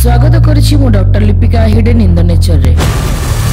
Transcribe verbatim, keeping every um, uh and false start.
स्वागत करुछि मु doctor Lipika hidden in the nature रे।